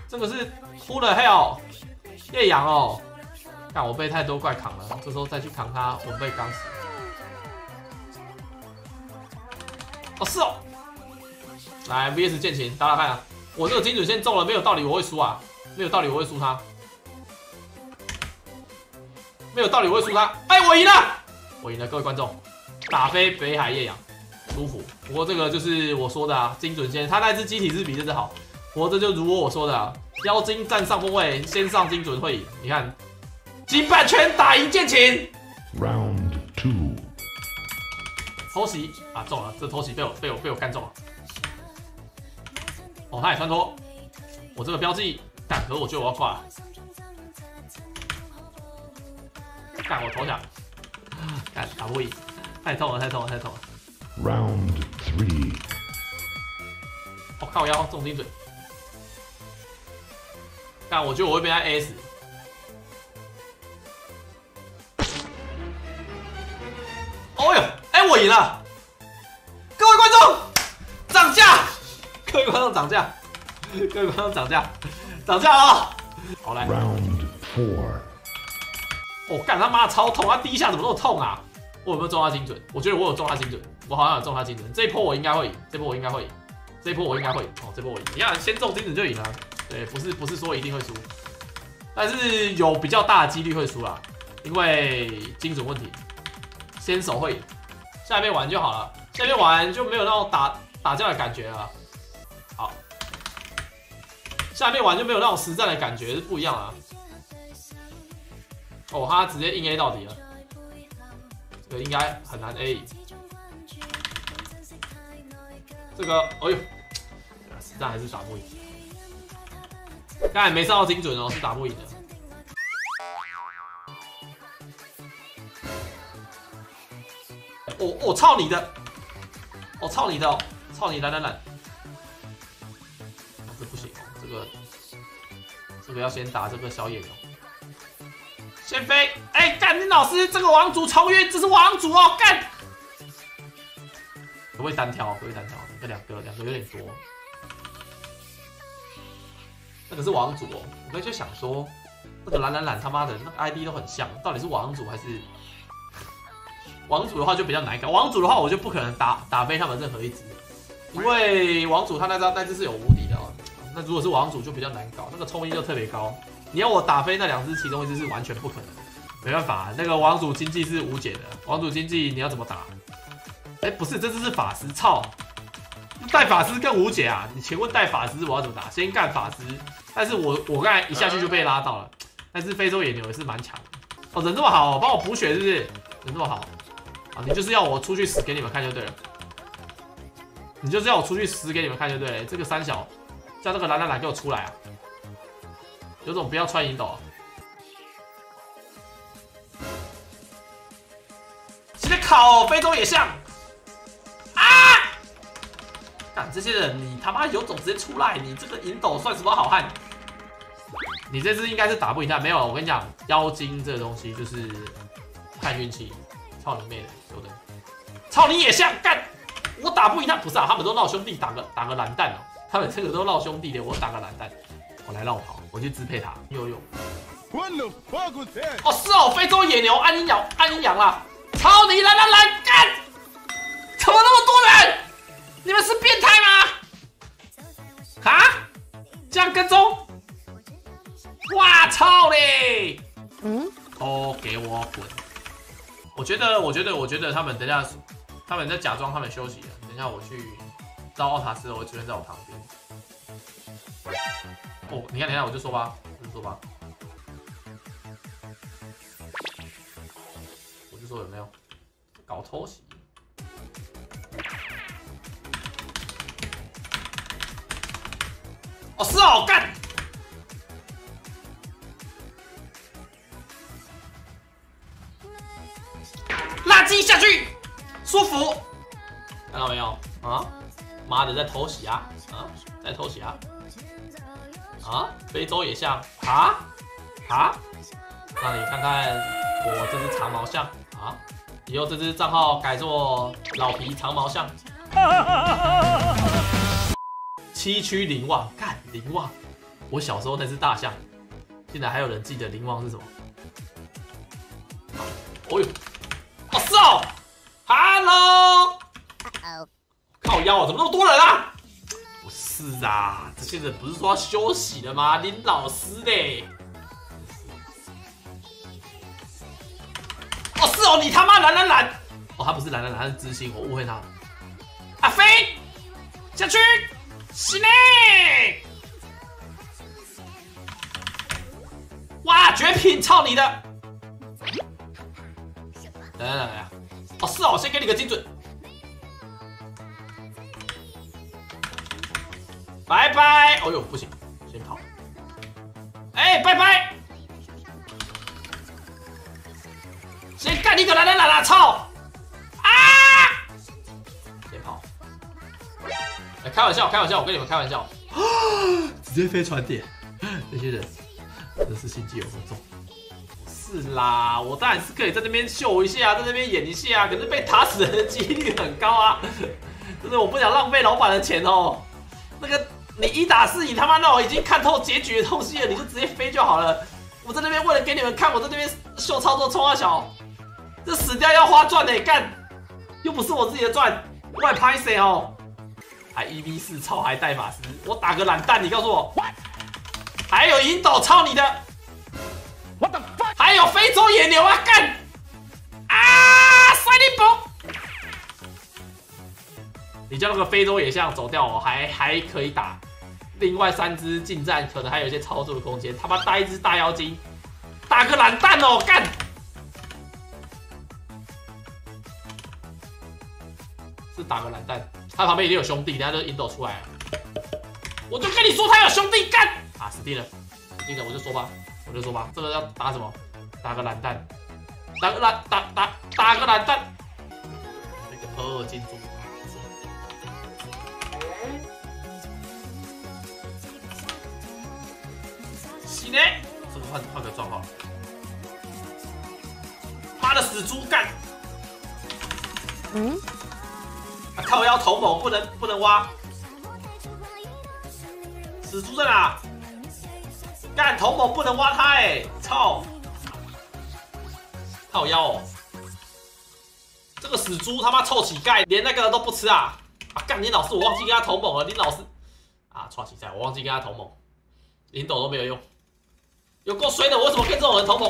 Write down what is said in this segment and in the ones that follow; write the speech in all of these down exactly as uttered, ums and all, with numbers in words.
这个是 Who the hell 叶阳哦，看我被太多怪扛了，这时候再去扛他，我被刚死。哦是哦，来 V S 剑琴打打看啊，我这个精准线中了，没有道理我会输啊，没有道理我会输他，没有道理我会输他，哎我赢了，我赢了，各位观众，打飞北海叶阳，舒服。不过这个就是我说的啊，精准线，他那只机体是比这只好。不过这就如我说的啊，妖精占上风位，先上精准会赢。你看，金半拳打赢剑琴。 Round two， 偷袭啊中了，这偷袭被我被我被我干中了。哦，他也穿脱，我这个标记，干，可是我觉得我要挂了。干，我投降，干打不赢，太痛了，太痛了，太痛了。 Round three， 哦靠腰中精准。但我觉得我会被他 A 死。哦呦，哎、欸，我赢了！各位观众，涨价！各位观众涨价！各位观众涨价！涨价了！好来。 Round four， 我干、哦、他妈的超痛！他第一下怎么那么痛啊？我有没有中他精准？我觉得我有中他精准，我好像有中他精准。这一波我应该会赢，这波我应该会赢，这一波我应该会赢。哦，这波我赢。你看，先中精准就赢了。对，不是不是说一定会输，但是有比较大的几率会输啦，因为精准问题，先手会赢，下面玩就好了，下面玩就没有那种打打架的感觉了。好，下面玩就没有那种实战的感觉，是不一样啊。哦，他直接硬 A 到底了，这个应该很难 A 赢。这个，哎呦，实战还是打不赢。刚才没上到精准哦，是打不赢的。我、哦、我、哦、操你的！我、哦、操你的哦！操你懒懒懒！啊，这不行哦，这个这个要先打这个小野牛。先飞！哎、欸，干你老师，这个王族超越，这是王族哦，干！可不可以单挑？可不可以单挑？这两个两个有点多。那个是王族哦，我刚才就想说，那个懒懒懒他妈的那个 I D 都很像，到底是王族还是王族的话就比较难搞。王族的话我就不可能打打飞他们任何一只，因为王族他那张那只是有无敌的哦。那如果是王族就比较难搞，那个冲击就特别高。你要我打飞那两只其中一只是完全不可能，没办法，那个王族经济是无解的。王族经济你要怎么打？哎、欸，不是，这只是法师，操！带法师更无解啊！你请问带法师我要怎么打？先干法师，但是我我刚才一下去就被拉到了。但是非洲野牛也是蛮强的哦，人这么好、哦，帮我补血是不是？人这么好啊，你就是要我出去死给你们看就对了。你就是要我出去死给你们看就对了。这个三小叫那个蓝蓝蓝给我出来啊！有种不要穿银斗、啊。现在考非洲野象。这些人，你他妈有种直接出来！你这个银斗算什么好汉？你这只应该是打不赢他，没有。我跟你讲，妖精这个东西就是看运气。操你妹的，有的！操你也像干！我打不赢他，不是啊？他们都闹兄弟，打个打个蓝蛋哦。他们这个都闹兄弟的，我打个蓝蛋，我来绕跑，我去支配他。有有。哦是哦，非洲野牛安阴阳安阴阳啦！操你来来来干！怎么那么多人？你们是变态吗？啊？这样跟踪？哇操嘞！嗯？都给我滚！我觉得，我觉得，我觉得他们等一下，他们在假装他们休息了。等一下我去招奥塔斯，我出现在我旁边。哦，你看，等一下我就说吧，我就说吧，我就说有没有搞偷袭？哦，是哦，干！垃圾下去，舒服，看到没有啊？妈的，在偷袭啊！啊，在偷袭啊！啊，非洲野象啊啊！让你看看我这只长毛象啊！以后这只账号改做老皮长毛象。七区零望，干零望， 我小时候那只大象，现在还有人记得灵王是什么？哦呦，哦是哦 ，Hello， 靠腰、哦，怎么那么多人啊？不是啊，这些人不是说要休息了吗？林老师嘞。哦是哦，你他妈蓝蓝蓝！哦，他不是蓝蓝蓝，他是知心，我误会他。阿飞，下去，是呢。哇，绝品，操你的！来来来来，哦是哦，我先给你个精准。拜拜！哦呦，不行，先跑。哎，拜拜！先干你个蓝蓝蓝啦！操！啊！先跑。哎，开玩笑，开玩笑，我跟你们开玩笑。直接飞船点，这些人真是心机有多重。是啦，我当然是可以在那边秀一下，在那边演一下，可是被打死人的几率很高啊！真的，我不想浪费老板的钱哦。那个你一打四，你他妈那我已经看透结局的东西了，你就直接飞就好了。我在那边为了给你们看，我在那边秀操作冲啊小，这死掉要花钻的、欸，干，又不是我自己的钻，外拍谁哦？还一 v 四超还带法师，我打个懒蛋，你告诉我，还有银斗操你的！我的，还有非洲野牛啊，干！啊，塞利博！你叫那个非洲野象走掉哦，还还可以打。另外三只近战可能还有一些操作的空间。他妈带一只大妖精，打个懒蛋哦，干！是打个懒蛋，他旁边一定有兄弟，等下就引导出来了。我就跟你说他有兄弟，干！啊，死定了，死定了，我就说吧。我就说吧，这个要打什么？打个懒蛋，打个懒打打打个懒蛋。那个二金猪，行呢？这个换换个装好了。妈的死猪干！嗯？啊靠腰头某不能不能挖。死猪在哪？干头某不能挖他哎、欸！操！靠腰哦！这个死猪他妈臭乞丐，连那个都不吃啊！啊干林老师，我忘记跟他同盟了。林老师啊，臭乞丐，我忘记跟他同盟，林斗都没有用，有够衰的！我为什么跟这种人同盟？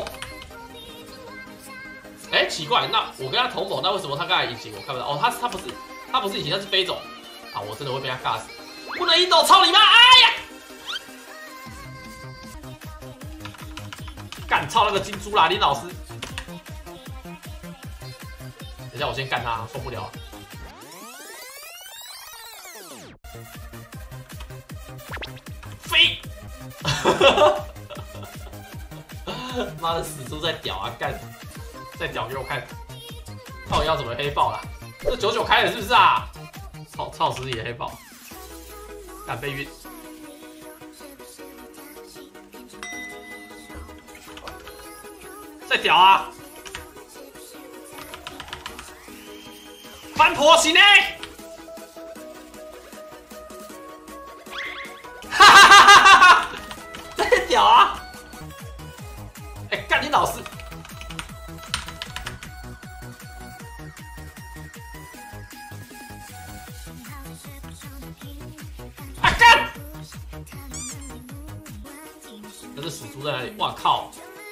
哎、欸，奇怪，那我跟他同盟，那为什么他刚才隐形我看不到？哦，他他不是他不是隐形，他是飞走啊！我真的会被他尬死！不能引斗操你妈！哎呀！干操那个金猪啦，林老师！等一下我先干他，受不了、啊。飞！妈的死猪在屌啊！干，再屌给我看！看我要怎么黑爆啦？这九九开了是不是啊？操操死你的黑爆！干被晕！再屌啊！翻婆行呢？哈哈哈哈哈！再屌啊！哎、欸，干你老师！啊干！那这死猪在哪里？哇靠！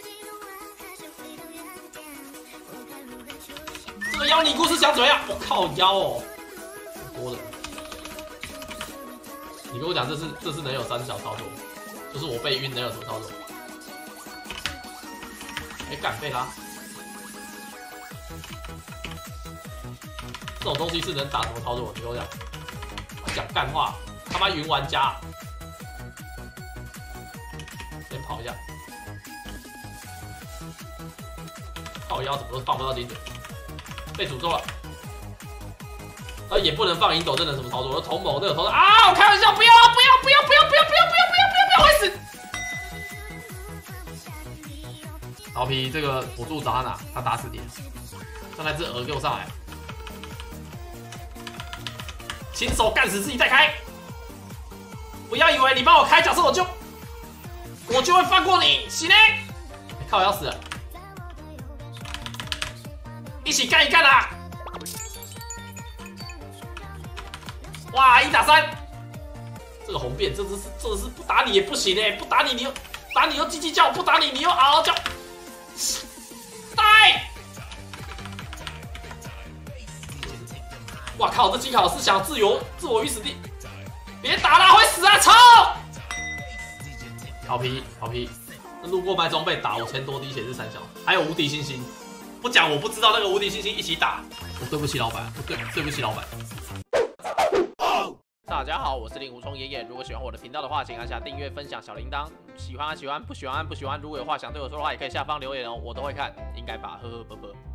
这个妖尼姑是想怎么样？我靠妖哦，多的。你跟我讲这是这是能有三小操作，就是我被晕能有什么操作？哎、欸，敢被拉？这种东西是能打什么操作？你跟我讲，讲干话，他妈云玩家，先跑一下。靠腰怎么都放不到精准？被诅咒了，啊也不能放银斗，这能什么操作？我同谋都有操作啊！我开玩笑，不要啊！不要不要不要不要不要不要不要不要不要会死！老皮这个辅助找他拿，他打死你了，让那只鹅给我上来，亲手干死自己再开！不要以为你帮我开，假设我就我就会放过你，行嘞！欸、靠，我要死了！一起干一干啦！哇，一打三，这个红变，这只是这只是不打你也不行哎，不打你你又打你又叽叽叫，不打你你又嗷嗷叫，带！哇靠，这金卡是想自由自我于死地，别打了，会死啊！操！好皮好皮，路过买装备打我千多滴血是三小，还有无敌星星，不讲我不知道那个无敌星星一起打，我对不起老板，我对对不起老板。大家好，我是令狐冲爷爷。如果喜欢我的频道的话，请按下订阅、分享小铃铛。喜欢按喜欢，不喜欢按不喜欢。如果有话想对我说的话，也可以下方留言哦，我都会看，应该吧，呵呵啵啵。